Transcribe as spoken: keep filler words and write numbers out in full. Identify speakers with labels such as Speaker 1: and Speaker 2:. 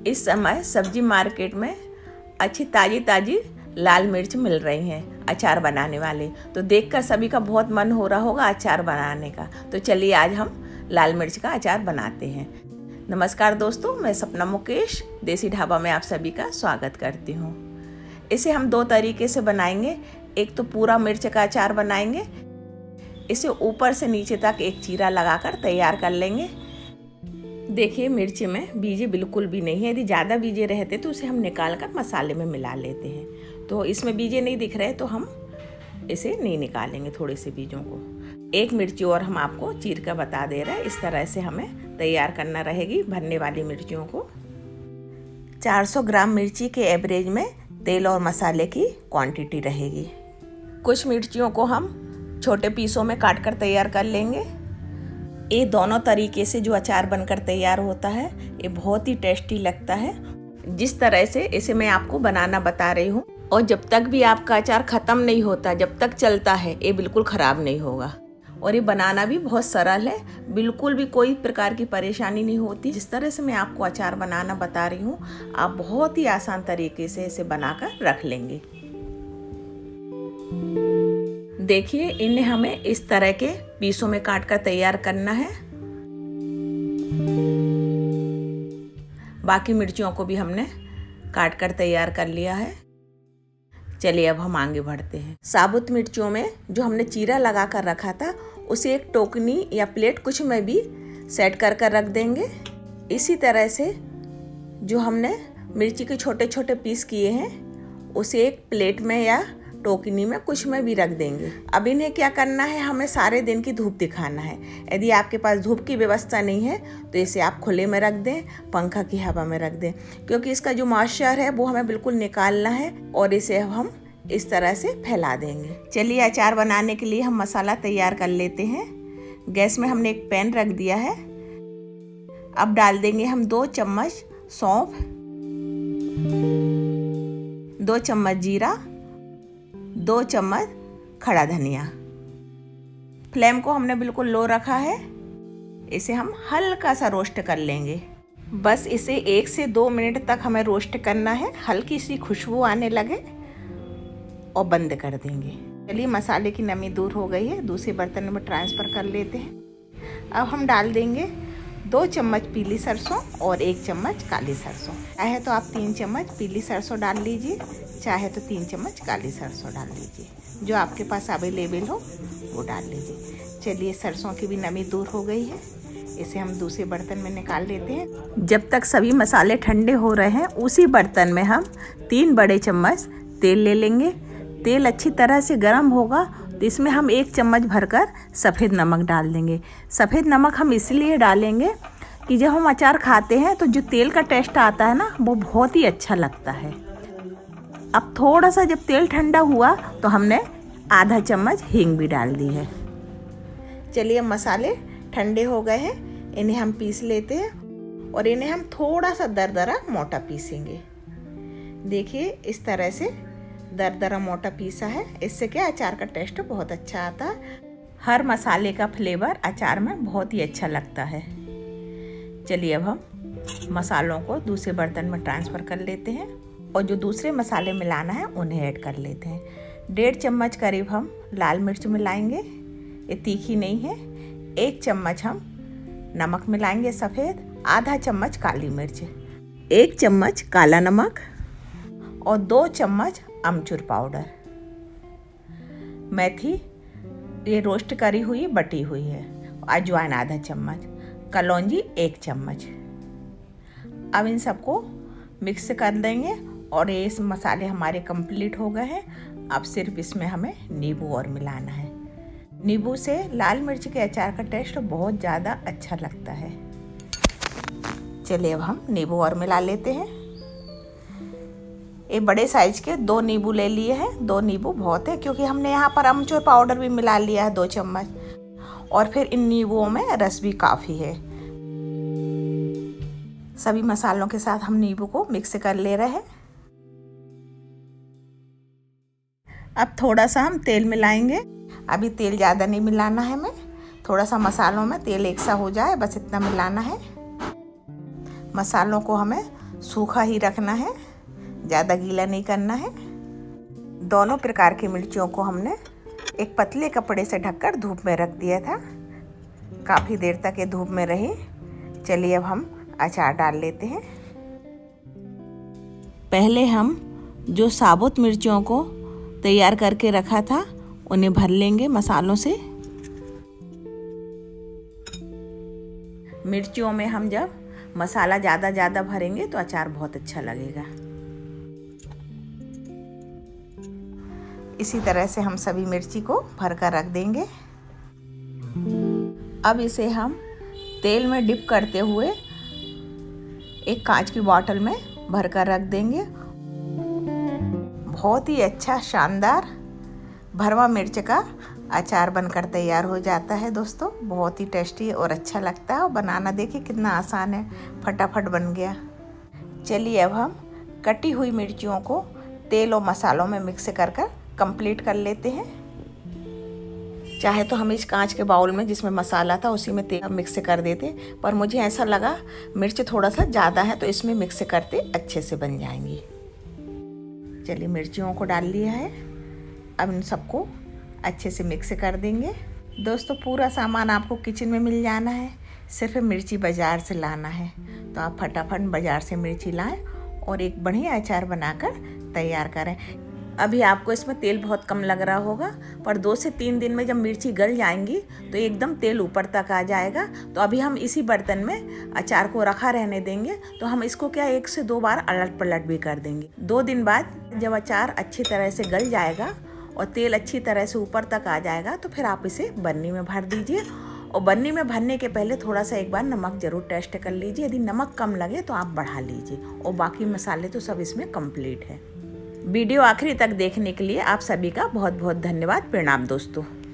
Speaker 1: इस समय सब्जी मार्केट में अच्छी ताज़ी ताज़ी लाल मिर्च मिल रही हैं अचार बनाने वाले। तो देखकर सभी का बहुत मन हो रहा होगा अचार बनाने का। तो चलिए आज हम लाल मिर्च का अचार बनाते हैं। नमस्कार दोस्तों, मैं सपना मुकेश देसी ढाबा में आप सभी का स्वागत करती हूँ। इसे हम दो तरीके से बनाएंगे। एक तो पूरा मिर्च का अचार बनाएंगे, इसे ऊपर से नीचे तक एक चीरा लगाकर तैयार कर लेंगे। देखिए मिर्ची में बीजे बिल्कुल भी नहीं है। यदि ज़्यादा बीजे रहते तो उसे हम निकाल कर मसाले में मिला लेते हैं। तो इसमें बीजे नहीं दिख रहे तो हम इसे नहीं निकालेंगे थोड़े से बीजों को। एक मिर्ची और हम आपको चीर कर बता दे रहे हैं। इस तरह से हमें तैयार करना रहेगी भरने वाली मिर्चियों को। चार सौ ग्राम मिर्ची के एवरेज में तेल और मसाले की क्वांटिटी रहेगी। कुछ मिर्चियों को हम छोटे पीसों में काट कर तैयार कर लेंगे। ये दोनों तरीके से जो अचार बनकर तैयार होता है ये बहुत ही टेस्टी लगता है। जिस तरह से इसे मैं आपको बनाना बता रही हूँ, और जब तक भी आपका अचार ख़त्म नहीं होता, जब तक चलता है, ये बिल्कुल ख़राब नहीं होगा। और ये बनाना भी बहुत सरल है, बिल्कुल भी कोई प्रकार की परेशानी नहीं होती। जिस तरह से मैं आपको अचार बनाना बता रही हूँ, आप बहुत ही आसान तरीके से इसे बनाकर रख लेंगे। देखिए इन्हें हमें इस तरह के पीसों में काट कर तैयार करना है। बाकी मिर्चियों को भी हमने काट कर तैयार कर लिया है। चलिए अब हम आगे बढ़ते हैं। साबुत मिर्चियों में जो हमने चीरा लगा कर रखा था उसे एक टोकनी या प्लेट कुछ में भी सेट कर कर रख देंगे। इसी तरह से जो हमने मिर्ची के छोटे छोटे पीस किए हैं उसे एक प्लेट में या टोकनी में कुछ में भी रख देंगे। अब इन्हें क्या करना है, हमें सारे दिन की धूप दिखाना है। यदि आपके पास धूप की व्यवस्था नहीं है तो इसे आप खुले में रख दें, पंखा की हवा में रख दें, क्योंकि इसका जो मॉइस्चर है वो हमें बिल्कुल निकालना है। और इसे हम इस तरह से फैला देंगे। चलिए अचार बनाने के लिए हम मसाला तैयार कर लेते हैं। गैस में हमने एक पैन रख दिया है। अब डाल देंगे हम दो चम्मच सौंफ, दो चम्मच जीरा, दो चम्मच खड़ा धनिया। फ्लेम को हमने बिल्कुल लो रखा है। इसे हम हल्का सा रोस्ट कर लेंगे। बस इसे एक से दो मिनट तक हमें रोस्ट करना है, हल्की सी खुशबू आने लगे और बंद कर देंगे। चलिए मसाले की नमी दूर हो गई है, दूसरे बर्तन में ट्रांसफ़र कर लेते हैं। अब हम डाल देंगे दो चम्मच पीली सरसों और एक चम्मच काली सरसों। चाहे तो आप तीन चम्मच पीली सरसों डाल लीजिए, चाहे तो तीन चम्मच काली सरसों डाल लीजिए। जो आपके पास अवेलेबल हो वो डाल लीजिए। चलिए सरसों की भी नमी दूर हो गई है, इसे हम दूसरे बर्तन में निकाल लेते हैं। जब तक सभी मसाले ठंडे हो रहे हैं उसी बर्तन में हम तीन बड़े चम्मच तेल ले लेंगे। तेल अच्छी तरह से गर्म होगा तो इसमें हम एक चम्मच भरकर सफ़ेद नमक डाल देंगे। सफ़ेद नमक हम इसलिए डालेंगे कि जब हम अचार खाते हैं तो जो तेल का टेस्ट आता है ना, वो बहुत ही अच्छा लगता है। अब थोड़ा सा जब तेल ठंडा हुआ तो हमने आधा चम्मच हींग भी डाल दी है। चलिए मसाले ठंडे हो गए हैं, इन्हें हम पीस लेते हैं। और इन्हें हम थोड़ा सा दरदरा मोटा पीसेंगे। देखिए इस तरह से दरदरा मोटा पीसा है। इससे क्या अचार का टेस्ट बहुत अच्छा आता है। हर मसाले का फ्लेवर अचार में बहुत ही अच्छा लगता है। चलिए अब हम मसालों को दूसरे बर्तन में ट्रांसफ़र कर लेते हैं और जो दूसरे मसाले मिलाना है उन्हें ऐड कर लेते हैं। डेढ़ चम्मच करीब हम लाल मिर्च मिलाएंगे, ये तीखी नहीं है। एक चम्मच हम नमक मिलाएंगे सफ़ेद, आधा चम्मच काली मिर्च, एक चम्मच काला नमक और दो चम्मच अमचूर पाउडर। मेथी ये रोस्ट करी हुई बटी हुई है। अजवाइन आधा चम्मच, कलौंजी एक चम्मच। अब इन सबको मिक्स कर देंगे और ये इस मसाले हमारे कंप्लीट हो गए हैं। अब सिर्फ इसमें हमें नींबू और मिलाना है। नींबू से लाल मिर्च के अचार का टेस्ट बहुत ज़्यादा अच्छा लगता है। चलिए अब हम नींबू और मिला लेते हैं। ये बड़े साइज के दो नींबू ले लिए हैं। दो नींबू बहुत है क्योंकि हमने यहाँ पर अमचूर पाउडर भी मिला लिया है दो चम्मच, और फिर इन नींबुओं में रस भी काफ़ी है। सभी मसालों के साथ हम नींबू को मिक्स कर ले रहे हैं। अब थोड़ा सा हम तेल मिलाएंगे। अभी तेल ज़्यादा नहीं मिलाना है हमें, थोड़ा सा मसालों में तेल एक सा हो जाए बस इतना मिलाना है। मसालों को हमें सूखा ही रखना है, ज़्यादा गीला नहीं करना है। दोनों प्रकार की मिर्चियों को हमने एक पतले कपड़े से ढककर धूप में रख दिया था। काफ़ी देर तक ये धूप में रही। चलिए अब हम अचार डाल लेते हैं। पहले हम जो साबुत मिर्चियों को तैयार करके रखा था उन्हें भर लेंगे मसालों से। मिर्चियों में हम जब मसाला ज़्यादा ज़्यादा भरेंगे तो अचार बहुत अच्छा लगेगा। इसी तरह से हम सभी मिर्ची को भर कर रख देंगे। अब इसे हम तेल में डिप करते हुए एक कांच की बोतल में भर कर रख देंगे। बहुत ही अच्छा शानदार भरवा मिर्च का अचार बनकर तैयार हो जाता है दोस्तों। बहुत ही टेस्टी और अच्छा लगता है और बनाना देखिए कितना आसान है, फटाफट बन गया। चलिए अब हम कटी हुई मिर्चियों को तेल और मसालों में मिक्स कर कर कंप्लीट कर लेते हैं। चाहे तो हम इस कांच के बाउल में जिसमें मसाला था उसी में तेल मिक्स कर देते, पर मुझे ऐसा लगा मिर्च थोड़ा सा ज़्यादा है तो इसमें मिक्स करते अच्छे से बन जाएंगी। चलिए मिर्चियों को डाल लिया है। अब इन सबको अच्छे से मिक्स कर देंगे। दोस्तों पूरा सामान आपको किचन में मिल जाना है, सिर्फ मिर्ची बाज़ार से लाना है। तो आप फटाफट बाज़ार से मिर्ची लाएं और एक बढ़िया अचार बनाकर तैयार करें। अभी आपको इसमें तेल बहुत कम लग रहा होगा, पर दो से तीन दिन में जब मिर्ची गल जाएंगी तो एकदम तेल ऊपर तक आ जाएगा। तो अभी हम इसी बर्तन में अचार को रखा रहने देंगे। तो हम इसको क्या एक से दो बार अलट पलट भी कर देंगे। दो दिन बाद जब अचार अच्छी तरह से गल जाएगा और तेल अच्छी तरह से ऊपर तक आ जाएगा तो फिर आप इसे बन्नी में भर दीजिए। और बन्नी में भरने के पहले थोड़ा सा एक बार नमक ज़रूर टेस्ट कर लीजिए। यदि नमक कम लगे तो आप बढ़ा लीजिए। और बाकी मसाले तो सब इसमें कंप्लीट है। वीडियो आखिरी तक देखने के लिए आप सभी का बहुत बहुत धन्यवाद। प्रणाम दोस्तों।